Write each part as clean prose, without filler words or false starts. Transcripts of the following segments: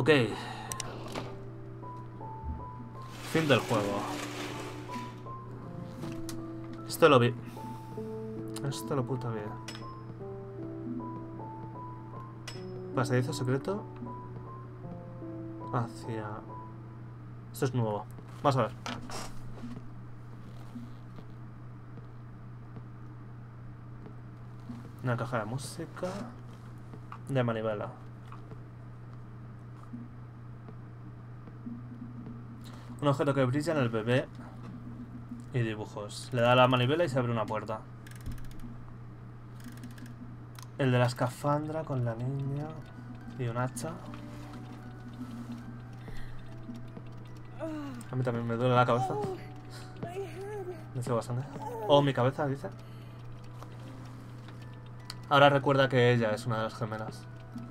Ok. Fin del juego. Esto lo vi. Esto lo puta vida. Pasadizo secreto. Hacia... Esto es nuevo. Vamos a ver. Una caja de música. De manivela. Un objeto que brilla en el bebé. Y dibujos. Le da la manivela y se abre una puerta. El de la escafandra con la niña. Y un hacha. A mí también me duele la cabeza. Me sigo bastante. Oh, mi cabeza, dice. Ahora recuerda que ella es una de las gemelas.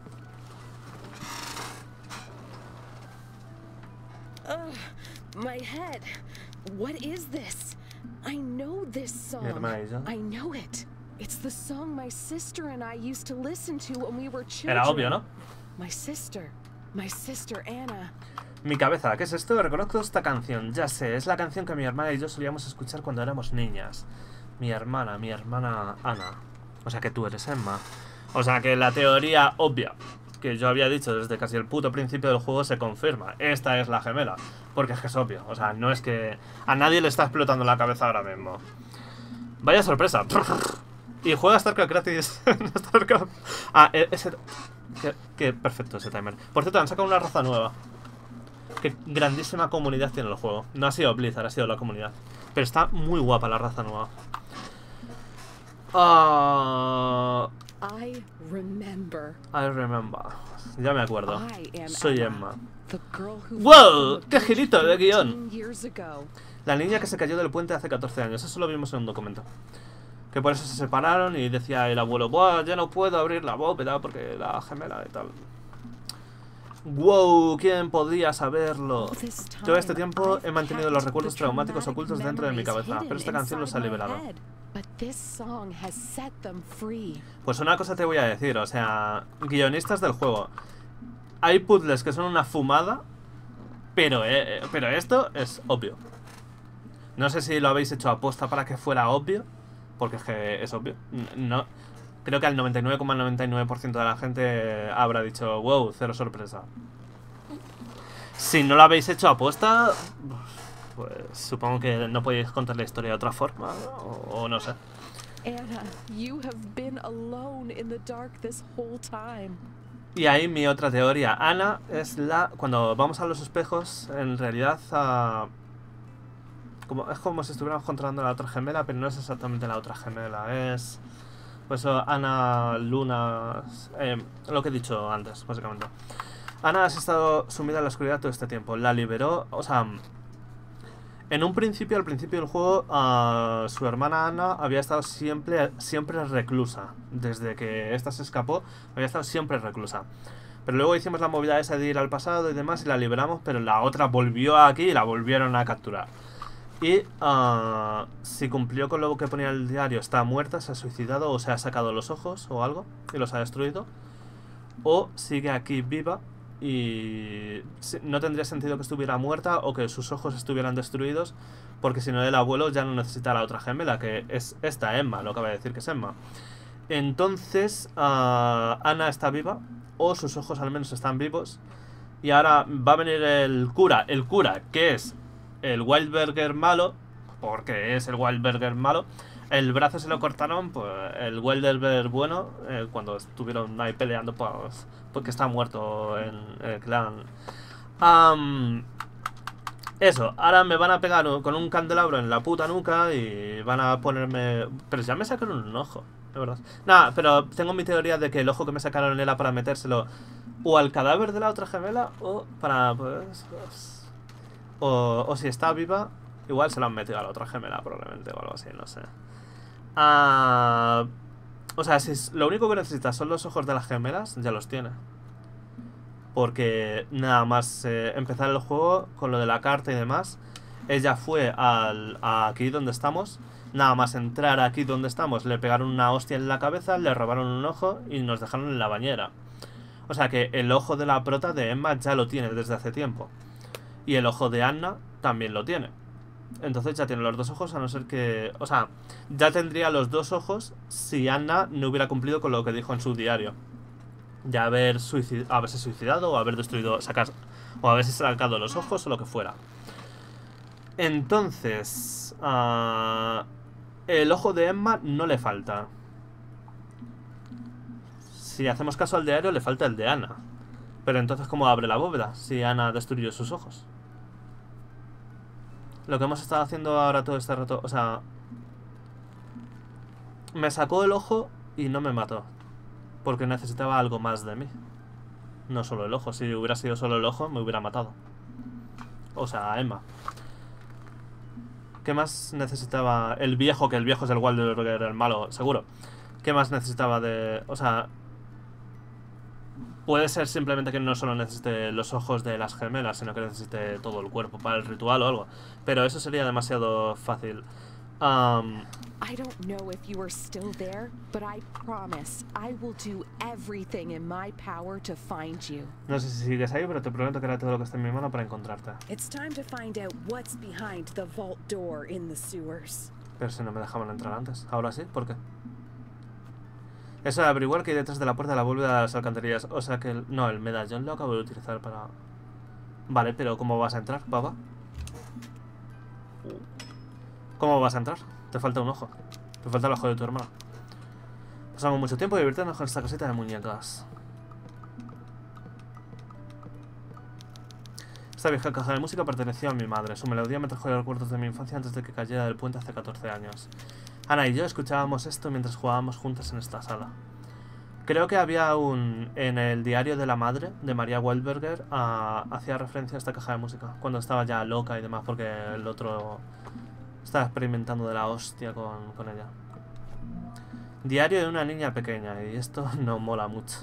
My head. What is this? I know this song. Mi hermana y yo. I know it. It's the song my sister and I used to listen to when we were children. Era obvio, ¿no? My sister Anna. Mi cabeza, ¿qué es esto? Reconozco esta canción. Ya sé, es la canción que mi hermana y yo solíamos escuchar cuando éramos niñas. Mi hermana Ana. O sea que tú eres Emma. O sea que la teoría obvia que yo había dicho desde casi el puto principio del juego se confirma. Esta es la gemela. Porque es que es obvio. O sea, no es que a nadie le está explotando la cabeza ahora mismo. Vaya sorpresa. Y juega StarCraft gratis. StarCraft. Ah, ese... Qué perfecto ese timer. Por cierto, han sacado una raza nueva. Qué grandísima comunidad tiene el juego. No ha sido Blizzard, ha sido la comunidad. Pero está muy guapa la raza nueva. I remember. Ya me acuerdo. Soy Emma. ¡Wow! ¡Qué girito de guión! La niña que se cayó del puente hace 14 años. Eso lo vimos en un documento. Que por eso se separaron y decía el abuelo: ¡buah! Ya no puedo abrir la bóveda porque la gemela y tal. ¡Wow! ¿Quién podía saberlo? Todo este tiempo he mantenido los recuerdos traumáticos ocultos dentro de mi cabeza, pero esta canción los ha liberado. Pues una cosa te voy a decir, o sea, guionistas del juego. Hay puzzles que son una fumada, pero esto es obvio. No sé si lo habéis hecho aposta para que fuera obvio, porque es que es obvio. No, creo que al 99,99% de la gente habrá dicho: wow, cero sorpresa. Si no lo habéis hecho aposta, pues supongo que no podéis contar la historia de otra forma, o no sé. Anna, you have been alone in the dark this whole time. Y ahí mi otra teoría. Ana es la... Cuando vamos a los espejos, en realidad es como si estuviéramos controlando a la otra gemela, pero no es exactamente la otra gemela. Es... Pues Ana, Luna... lo que he dicho antes, básicamente. Ana has estado sumida en la oscuridad todo este tiempo. La liberó... O sea... En un principio, al principio del juego, su hermana Ana había estado siempre reclusa. Desde que esta se escapó, había estado siempre reclusa. Pero luego hicimos la movida esa de ir al pasado y demás y la liberamos, pero la otra volvió aquí y la volvieron a capturar. Y si cumplió con lo que ponía en el diario, está muerta, se ha suicidado o se ha sacado los ojos o algo y los ha destruido. O sigue aquí viva. Y no tendría sentido que estuviera muerta o que sus ojos estuvieran destruidos, porque si no el abuelo ya no necesita a la otra gemela, que es esta Emma, lo acaba de decir que es Emma. Entonces Ana está viva, o sus ojos al menos están vivos, y ahora va a venir el cura, que es el Wildberger malo, porque es el Wildberger malo. El brazo se lo cortaron, pues el Wildberger bueno, cuando estuvieron ahí peleando, pues porque está muerto en el clan. Eso, ahora me van a pegar con un candelabro en la puta nuca y van a ponerme... Pero ya me sacaron un ojo, de verdad. Nada, pero tengo mi teoría de que el ojo que me sacaron era para metérselo o al cadáver de la otra gemela o para, pues o si está viva, igual se lo han metido a la otra gemela probablemente o algo así, no sé. O sea, si lo único que necesitas son los ojos de las gemelas, ya los tiene. Porque nada más empezar el juego con lo de la carta y demás, ella fue aquí donde estamos. Nada más entrar aquí donde estamos, le pegaron una hostia en la cabeza, le robaron un ojo y nos dejaron en la bañera. O sea que el ojo de la prota de Emma ya lo tiene desde hace tiempo. Y el ojo de Anna también lo tiene. Entonces ya tiene los dos ojos, a no ser que... O sea, ya tendría los dos ojos si Anna no hubiera cumplido con lo que dijo en su diario. Ya haberse suicidado o haber destruido... o haberse sacado los ojos o lo que fuera. Entonces... el ojo de Emma no le falta. Si hacemos caso al diario, le falta el de Anna. Pero entonces, ¿cómo abre la bóveda si Anna destruyó sus ojos? Lo que hemos estado haciendo ahora todo este rato... O sea... Me sacó el ojo y no me mató. Porque necesitaba algo más de mí. No solo el ojo. Si hubiera sido solo el ojo, me hubiera matado. O sea, Emma. ¿Qué más necesitaba el viejo? Que el viejo es el Wahlberger, el malo, seguro. ¿Qué más necesitaba de...? O sea... Puede ser simplemente que no solo necesite los ojos de las gemelas, sino que necesite todo el cuerpo para el ritual o algo. Pero eso sería demasiado fácil. I don't know if you are still there, but I promise I will do everything in my power to find you. No sé si sigues ahí, pero te prometo que haré todo lo que esté en mi mano para encontrarte. It's time to find out what's behind the vault door in the sewers. Pero si no me dejaban entrar antes. Ahora sí, ¿por qué? Eso de averiguar que hay detrás de la puerta de la bóveda de las alcantarillas. O sea que... el medallón lo acabo de utilizar para... Vale, pero ¿cómo vas a entrar, papá? ¿Cómo vas a entrar? Te falta un ojo. Te falta el ojo de tu hermana. Pasamos mucho tiempo divirtiéndonos con esta cosita de muñecas. Esta vieja caja de música perteneció a mi madre. Su melodía me trajo recuerdos de mi infancia antes de que cayera del puente hace 14 años. Ana y yo escuchábamos esto mientras jugábamos juntas en esta sala. Creo que había en el diario de la madre, de María Wahlberger, hacía referencia a esta caja de música. Cuando estaba ya loca y demás, porque el otro estaba experimentando de la hostia con ella. Diario de una niña pequeña, y esto no mola mucho.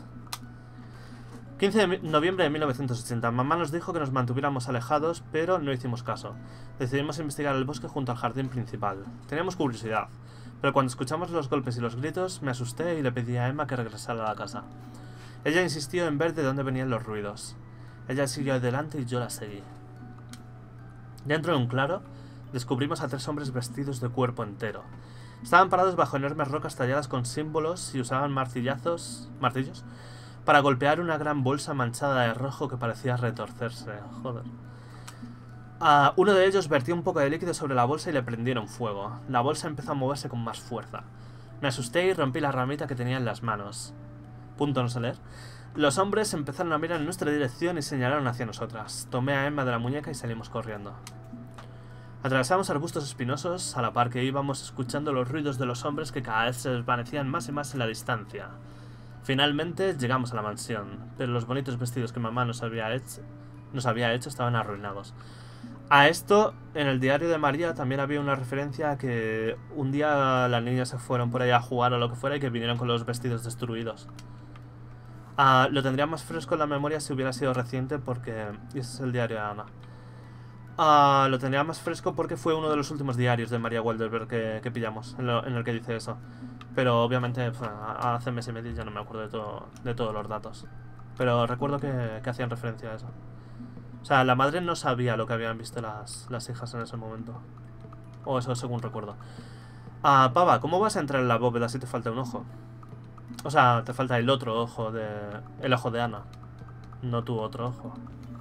15 de noviembre de 1980. Mamá nos dijo que nos mantuviéramos alejados, pero no hicimos caso. Decidimos investigar el bosque junto al jardín principal. Teníamos curiosidad, pero cuando escuchamos los golpes y los gritos, me asusté y le pedí a Emma que regresara a la casa. Ella insistió en ver de dónde venían los ruidos. Ella siguió adelante y yo la seguí. Dentro de un claro, descubrimos a 3 hombres vestidos de cuerpo entero. Estaban parados bajo enormes rocas talladas con símbolos y usaban martillos para golpear una gran bolsa manchada de rojo que parecía retorcerse. Joder. Uno de ellos vertió un poco de líquido sobre la bolsa y le prendieron fuego. La bolsa empezó a moverse con más fuerza. Me asusté y rompí la ramita que tenía en las manos. Punto, no sé leer. Los hombres empezaron a mirar en nuestra dirección y señalaron hacia nosotras. Tomé a Emma de la muñeca y salimos corriendo. Atravesamos arbustos espinosos, a la par que íbamos escuchando los ruidos de los hombres que cada vez se desvanecían más y más en la distancia. Finalmente llegamos a la mansión, pero los bonitos vestidos que mamá nos había hecho estaban arruinados. A esto, en el diario de María también había una referencia a que un día las niñas se fueron por ahí a jugar o lo que fuera y que vinieron con los vestidos destruidos. Lo tendría más fresco en la memoria si hubiera sido reciente porque... Y ese es el diario de Ana. Lo tendría más fresco porque fue uno de los últimos diarios de María Wahlberg que pillamos, en el que dice eso. Pero obviamente hace mes y medio ya no me acuerdo de todos los datos. Pero recuerdo que hacían referencia a eso. O sea, la madre no sabía lo que habían visto las hijas en ese momento. O eso según recuerdo. Pava, ¿cómo vas a entrar en la bóveda si te falta un ojo? O sea, te falta el otro ojo el ojo de Ana. No tu otro ojo.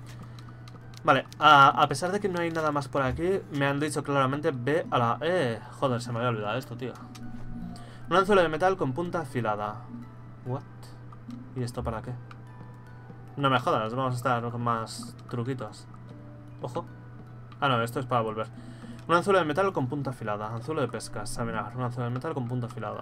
Vale, a pesar de que no hay nada más por aquí, me han dicho claramente ve a la... joder, se me había olvidado esto, tío. Un anzuelo de metal con punta afilada. What? ¿Y esto para qué? No me jodas, vamos a estar con más truquitos. Ojo. No, esto es para volver. Un anzuelo de metal con punta afilada. Anzuelo de pesca, examinar. Un anzuelo de metal con punta afilada.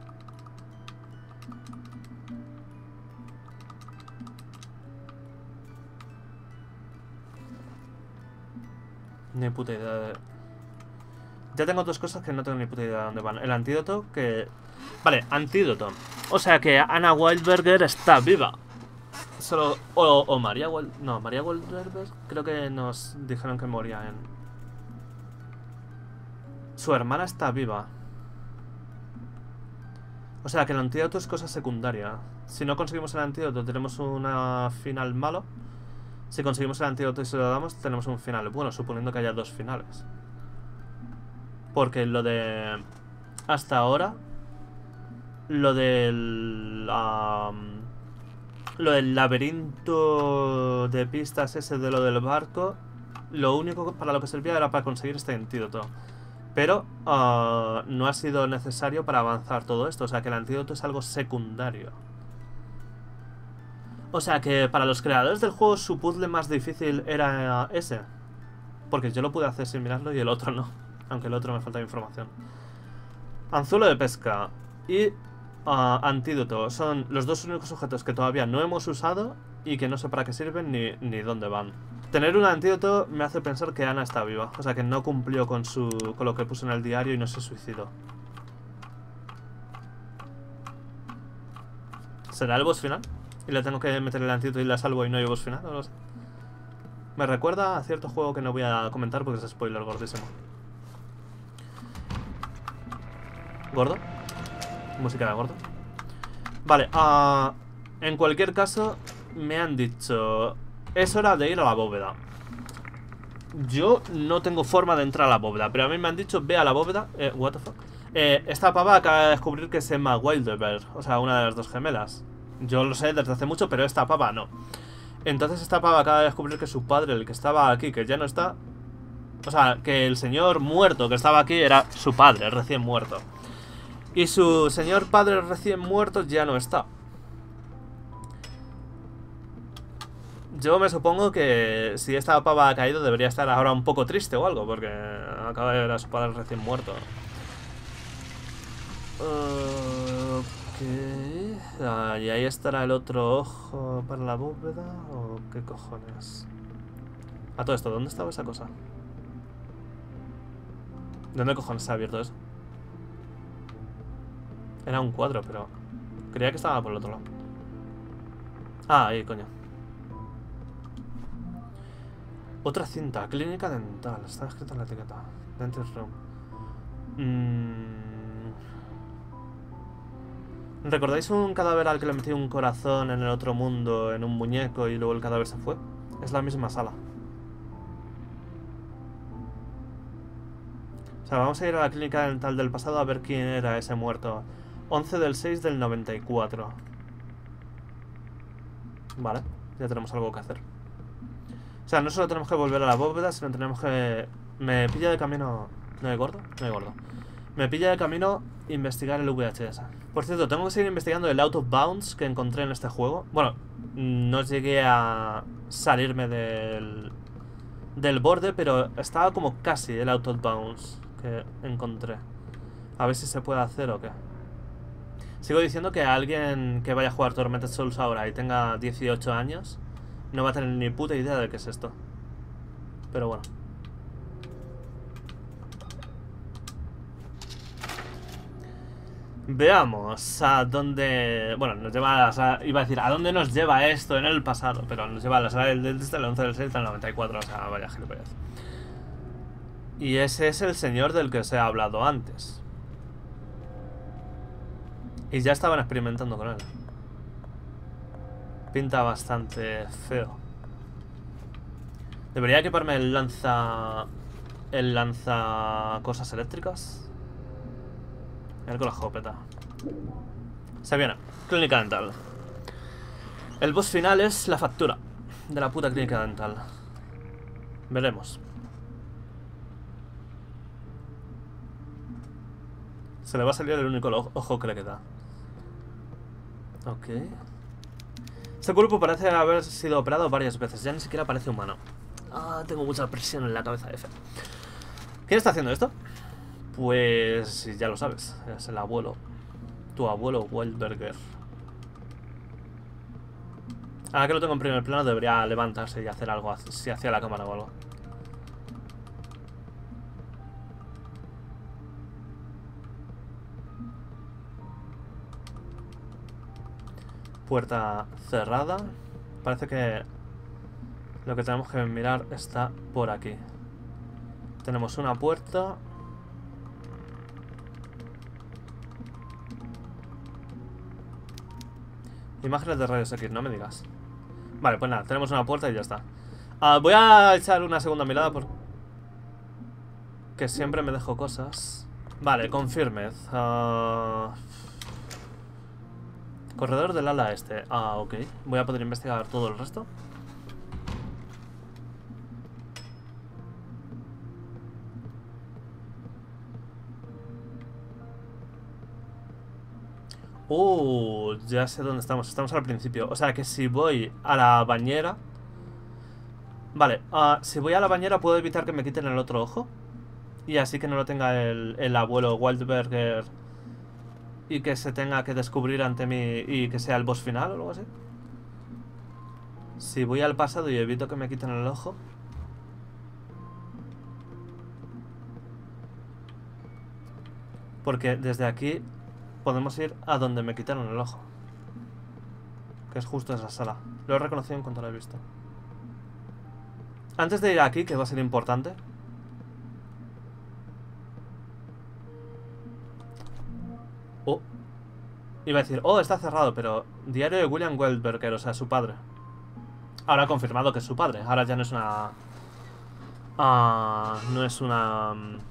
Ni puta idea de... Ya tengo 2 cosas que no tengo ni puta idea de dónde van. El antídoto que... Vale, antídoto. O sea que Anna Wahlberger está viva. Solo... O María Wahlberger... No, María Wahlberger creo que nos dijeron que moría en... Su hermana está viva. O sea que el antídoto es cosa secundaria. Si no conseguimos el antídoto tenemos una final malo. Si conseguimos el antídoto y se lo damos tenemos un final bueno, suponiendo que haya dos finales. Porque lo de... Hasta ahora... Lo del laberinto de pistas ese de lo del barco, lo único para lo que servía era para conseguir este antídoto. Pero no ha sido necesario para avanzar todo esto. O sea que el antídoto es algo secundario. O sea que para los creadores del juego su puzzle más difícil era ese. Porque yo lo pude hacer sin mirarlo y el otro no. Aunque el otro me falta información. Anzuelo de pesca y antídoto son los dos únicos objetos que todavía no hemos usado y que no sé para qué sirven ni dónde van. Tener un antídoto me hace pensar que Ana está viva. O sea que no cumplió con lo que puso en el diario y no se suicidó. ¿Será el boss final? Y le tengo que meter el antídoto y la salvo y no hay boss final, no lo sé. Me recuerda a cierto juego que no voy a comentar porque es spoiler gordísimo. ¿Gordo? Música de gordo. Vale, en cualquier caso, me han dicho... Es hora de ir a la bóveda. Yo no tengo forma de entrar a la bóveda, pero a mí me han dicho, ve a la bóveda. What the fuck. Esta pava acaba de descubrir que se llama Wildeberg, o sea, una de las dos gemelas. Yo lo sé desde hace mucho, pero esta pava no. Entonces esta pava acaba de descubrir que su padre, el que estaba aquí, que ya no está... O sea, que el señor muerto que estaba aquí era su padre, recién muerto. Y su señor padre recién muerto ya no está. Yo me supongo que si esta pava ha caído debería estar ahora un poco triste o algo, porque acaba de ver a su padre recién muerto. Ok. ¿Y ahí estará el otro ojo para la bóveda? ¿O qué cojones? A todo esto, ¿dónde estaba esa cosa? ¿Dónde cojones se ha abierto eso? Era un cuadro, pero... Creía que estaba por el otro lado. Ah, ahí, coño. Otra cinta, clínica dental. Está escrito en la etiqueta. Dentist room. ¿Recordáis un cadáver al que le metí un corazón en el otro mundo, en un muñeco, y luego el cadáver se fue? Es la misma sala. O sea, vamos a ir a la clínica dental del pasado a ver quién era ese muerto. 11 del 6 del 94. Vale, ya tenemos algo que hacer. O sea, no solo tenemos que volver a la bóveda, sino tenemos que... Me pilla de camino... ¿No hay gordo? No hay gordo. Me pilla de camino investigar el VHS. Por cierto, tengo que seguir investigando el Out of Bounds que encontré en este juego. Bueno, no llegué a salirme del borde, pero estaba como casi el Out of Bounds que encontré. A ver si se puede hacer o qué. Sigo diciendo que alguien que vaya a jugar Tormented Souls ahora y tenga 18 años no va a tener ni puta idea de qué es esto. Pero bueno. Veamos a dónde... Bueno, nos lleva a iba a decir, ¿a dónde nos lleva esto en el pasado? Pero nos lleva a la sala desde el 11 del 6 al 94, o sea, vaya gilipollas. Y ese es el señor del que os he hablado antes. Y ya estaban experimentando con él. Pinta bastante feo. ¿Debería equiparme el lanza cosas eléctricas? A ver con la escopeta. Se viene. Clínica dental. El boss final es la factura de la puta clínica dental. Veremos. Se le va a salir el único ojo que le queda. Ok. Este cuerpo parece haber sido operado varias veces. Ya ni siquiera parece humano. Ah, tengo mucha presión en la cabeza, F. ¿Quién está haciendo esto? Pues ya lo sabes. Es el abuelo. Tu abuelo Wildeberg. Ahora que lo tengo en primer plano debería levantarse y hacer algo si hacía la cámara o algo. Puerta cerrada. Parece que lo que tenemos que mirar está por aquí. Tenemos una puerta. Imágenes de rayos X, no me digas. Vale, pues nada, tenemos una puerta y ya está. Voy a echar una segunda mirada porque siempre me dejo cosas. Vale, confirmed. Corredor del ala este. Ok. Voy a poder investigar todo el resto. Ya sé dónde estamos. Estamos al principio. O sea que si voy a la bañera... Vale, si voy a la bañera puedo evitar que me quiten el otro ojo. Y así que no lo tenga el abuelo Waldberger y que se tenga que descubrir ante mí y que sea el boss final o algo así. Si voy al pasado y evito que me quiten el ojo. Porque desde aquí podemos ir a donde me quitaron el ojo. Que es justo esa sala. Lo he reconocido en cuanto lo he visto. Antes de ir aquí, que va a ser importante. Iba a decir, está cerrado, pero diario de William Waldberger, o sea, su padre. Ahora ha confirmado que es su padre. Ahora ya no es una... no es una...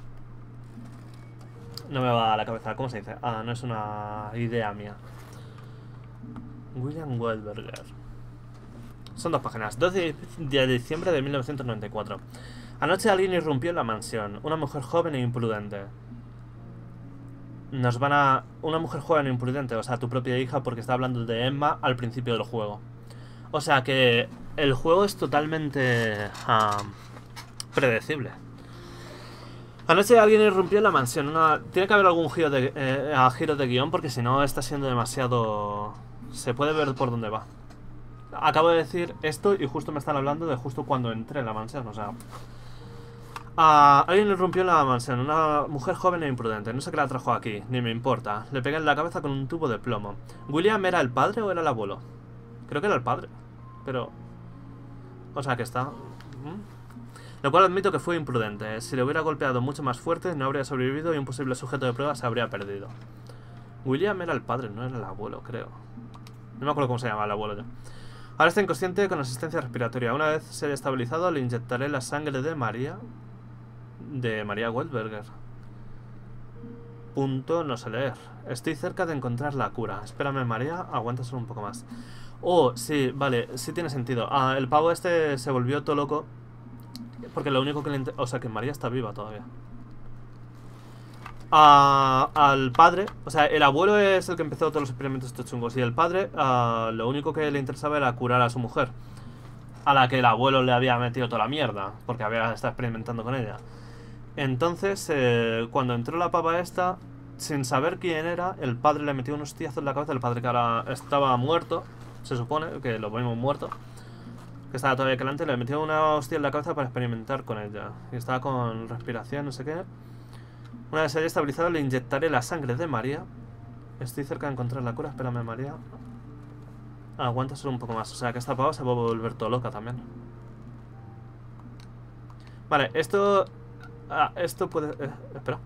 no me va a la cabeza, ¿cómo se dice? No es una idea mía. William Waldberger. Son 2 páginas. 12 de diciembre de 1994. Anoche alguien irrumpió en la mansión. Una mujer joven e imprudente. Nos van a... Una mujer joven e imprudente, o sea, tu propia hija, porque está hablando de Emma al principio del juego. O sea que el juego es totalmente predecible. Anoche alguien irrumpió en la mansión. Tiene que haber algún giro de guión, porque si no está siendo demasiado... Se puede ver por dónde va. Acabo de decir esto y justo me están hablando de justo cuando entré en la mansión, o sea... alguien irrumpió en la mansión, una mujer joven e imprudente. No sé qué la trajo aquí, ni me importa. Le pegué en la cabeza con un tubo de plomo. ¿William era el padre o era el abuelo? Creo que era el padre, pero... O sea que está... Lo cual admito que fue imprudente. Si le hubiera golpeado mucho más fuerte, no habría sobrevivido y un posible sujeto de prueba se habría perdido. William era el padre, no era el abuelo, creo. No me acuerdo cómo se llama el abuelo ya. Ahora está inconsciente con asistencia respiratoria. Una vez se haya estabilizado, le inyectaré la sangre de María. De María Waldberger. Punto, no sé leer. Estoy cerca de encontrar la cura. Espérame, María, aguanta solo un poco más. Sí, vale, sí tiene sentido. El pavo este se volvió todo loco. Porque lo único que le... O sea, que María está viva todavía. Al padre, o sea, el abuelo es el que empezó todos los experimentos estos chungos. Y el padre, lo único que le interesaba era curar a su mujer, a la que el abuelo le había metido toda la mierda, porque había estado experimentando con ella. Entonces, cuando entró la pava esta, sin saber quién era, el padre le metió unos hostiazos en la cabeza. El padre, que ahora estaba muerto, se supone, que lo vimos muerto, que estaba todavía calante, le metió una hostia en la cabeza para experimentar con ella. Y estaba con respiración, no sé qué. Una vez se haya estabilizado, le inyectaré la sangre de María. Estoy cerca de encontrar la cura. Espérame, María. Aguanta solo un poco más. O sea, que esta pava se va a volver todo loca también. Vale, esto... esto puede... espera.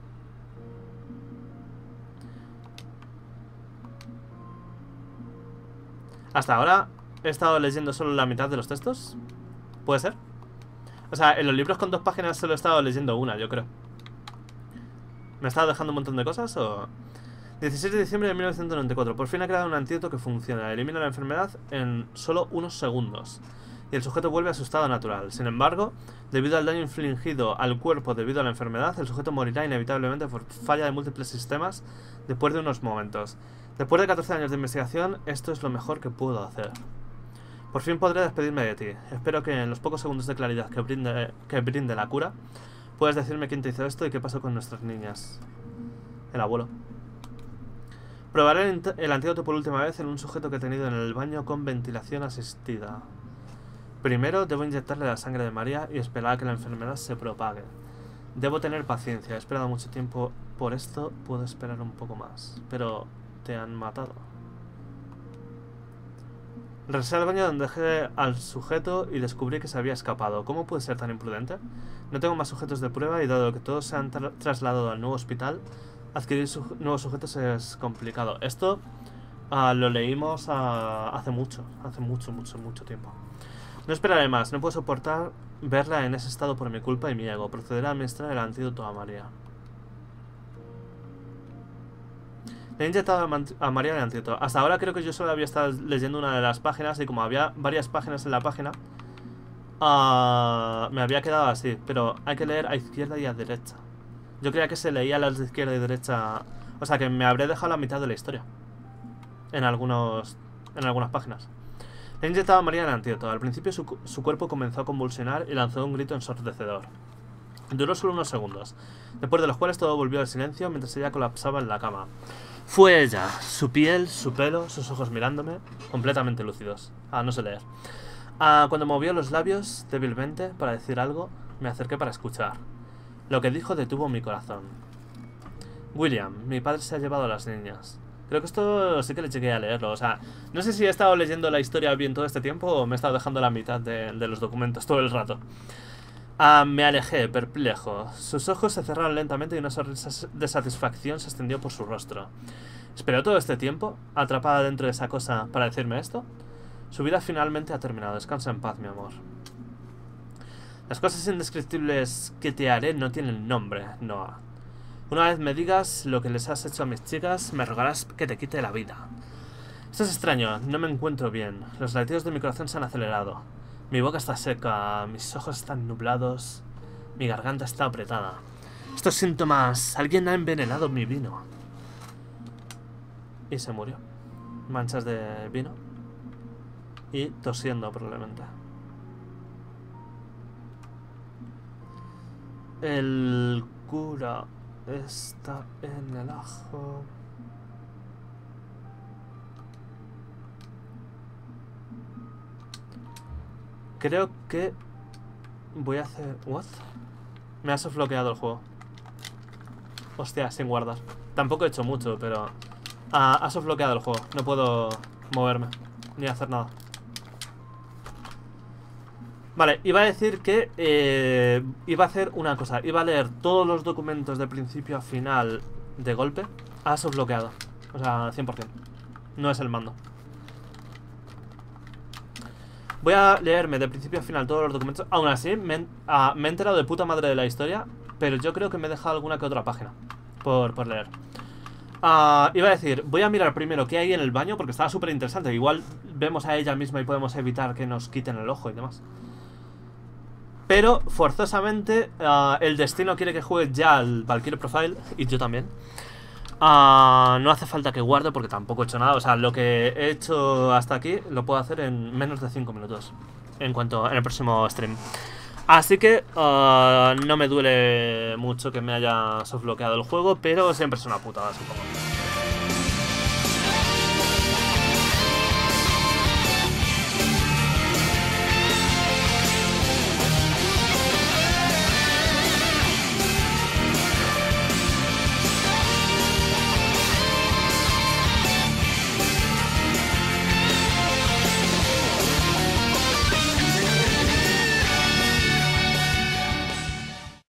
Hasta ahora he estado leyendo solo la mitad de los textos. ¿Puede ser? O sea, en los libros con 2 páginas solo he estado leyendo una, yo creo. ¿Me he estado dejando un montón de cosas o...? 16 de diciembre de 1994. Por fin ha creado un antídoto que funciona. Elimina la enfermedad en solo unos segundos. Y el sujeto vuelve a su estado natural. Sin embargo, debido al daño infligido al cuerpo debido a la enfermedad, el sujeto morirá inevitablemente por falla de múltiples sistemas después de unos momentos. Después de 14 años de investigación, esto es lo mejor que puedo hacer. Por fin podré despedirme de ti. Espero que en los pocos segundos de claridad que brinde la cura, puedes decirme quién te hizo esto y qué pasó con nuestras niñas. El abuelo. Probaré el antídoto por última vez en un sujeto que he tenido en el baño con ventilación asistida. Primero debo inyectarle la sangre de María y esperar a que la enfermedad se propague. Debo tener paciencia. He esperado mucho tiempo por esto. Puedo esperar un poco más. Pero te han matado. Regresé al baño donde dejé al sujeto y descubrí que se había escapado. ¿Cómo pude ser tan imprudente? No tengo más sujetos de prueba y dado que todos se han trasladado al nuevo hospital, adquirir nuevos sujetos es complicado. Esto Lo leímos hace mucho tiempo. No esperaré más, no puedo soportar verla en ese estado por mi culpa y mi ego. Procederé a administrar el antídoto a María. Le he inyectado a María el antídoto. Hasta ahora creo que yo solo había estado leyendo una de las páginas y como había varias páginas en la página, me había quedado así. Pero hay que leer a izquierda y a derecha. Yo creía que se leía a las de izquierda y derecha. O sea que me habré dejado la mitad de la historia en algunas páginas. Le he inyectado a María el antídoto. Al principio su cuerpo comenzó a convulsionar y lanzó un grito ensordecedor. Duró solo unos segundos, después de los cuales todo volvió al silencio mientras ella colapsaba en la cama. Fue ella, su piel, su pelo, sus ojos mirándome, completamente lúcidos. No sé leer. Cuando movió los labios débilmente para decir algo, me acerqué para escuchar. Lo que dijo detuvo mi corazón. William, mi padre se ha llevado a las niñas. Creo que esto sí que le llegué a leerlo. O sea, no sé si he estado leyendo la historia bien todo este tiempo o me he estado dejando la mitad de los documentos todo el rato. Me alejé, perplejo. Sus ojos se cerraron lentamente y una sonrisa de satisfacción se extendió por su rostro. ¿Esperó todo este tiempo, atrapada dentro de esa cosa, para decirme esto? Su vida finalmente ha terminado. Descansa en paz, mi amor. Las cosas indescriptibles que te haré no tienen nombre, Noah. Una vez me digas lo que les has hecho a mis chicas, me rogarás que te quite la vida. Esto es extraño, no me encuentro bien. Los latidos de mi corazón se han acelerado. Mi boca está seca, mis ojos están nublados, mi garganta está apretada. Estos síntomas... Alguien ha envenenado mi vino. Y se murió. Manchas de vino. Y tosiendo probablemente. El cura está en el ajo. Creo que voy a hacer... ¿What? Me ha softloqueado el juego. Hostia, sin guardar. Tampoco he hecho mucho, pero... ha softloqueado el juego. No puedo moverme ni hacer nada. Vale, iba a decir que iba a hacer una cosa. Iba a leer todos los documentos de principio a final de golpe. Ha softloqueado. O sea, 100%. No es el mando. Voy a leerme de principio a final todos los documentos. Aún así, me he enterado de puta madre de la historia, pero yo creo que me he dejado alguna que otra página por leer. Iba a decir, voy a mirar primero qué hay en el baño, porque estaba súper interesante. Igual vemos a ella misma y podemos evitar que nos quiten el ojo y demás. Pero, forzosamente, el destino quiere que juegue ya al Valkyrie Profile, y yo también. No hace falta que guarde porque tampoco he hecho nada. O sea, lo que he hecho hasta aquí lo puedo hacer en menos de 5 minutos en el próximo stream. Así que no me duele mucho que me haya softbloqueado el juego, pero siempre es una putada, supongo.